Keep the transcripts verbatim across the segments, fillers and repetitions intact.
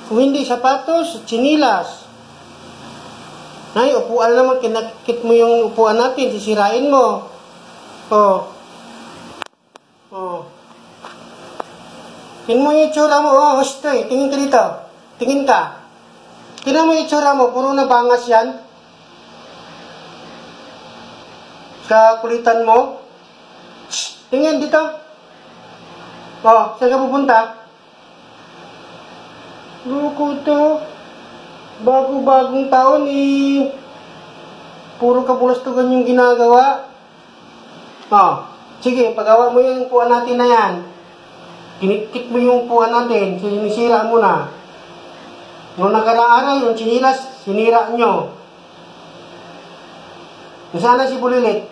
Kung hindi sapatos, tsinilas. Ay, upuan naman, kinakit mo yung upuan natin, sisirain mo. Oh. Oh. Tingnan mo yung itsura mo, oh, hostoy, tingin ka dito. Tingin ka. Tingnan mo yung itsura mo, puro nabangas yan. Sa kulitan mo. Shhh, tingin dito. Oh, saan ka pupunta? Loko to. Bago-bagong taon eh. Puro kabulastugan yung ginagawa. Oh, sige, pagawa mo yung upuan natin na yan. Kinikit mo yung upuan natin, sinisira mo na. Noong nakaraang araw, yung sinilas, sinira nyo. Nasaan na si Bulilit?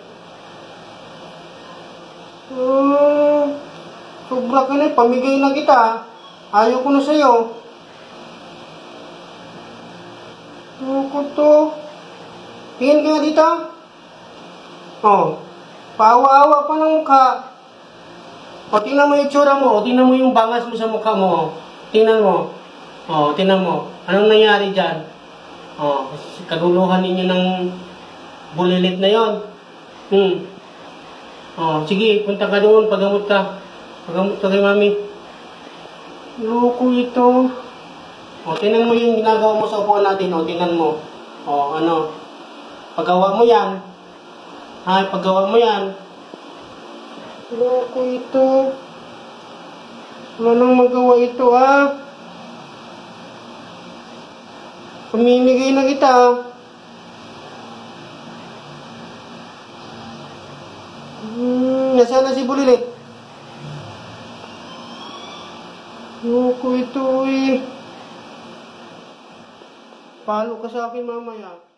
Hmm, sobra ka na, pamigay na kita. Ayaw ko na sa'yo. Loko to. Tingin ka nga dito. Oh, paawa-awa pa ng mukha. O, tingnan mo yung itsura mo. O, tingnan mo yung bangas mo sa mukha mo. Tingnan mo. O, tingnan mo. Anong nangyari dyan? O, kaguluhan ninyo ng Bulilit na yon. Hmm. O, sige, punta ka doon. Pagamot ka. Pagamot ka kay mami. Loko ito. O, tingnan mo yung ginagawa mo sa upuan natin. O, tingnan mo. O, ano. Paggawa mo yan. Ay, paggawa mo yan. Loko ito. Wala nang magawa ito, ha? Pamimigay na kita. Hmm, nasaan na si Bulilit? Loko ito, eh. Palo ka sa akin mamaya.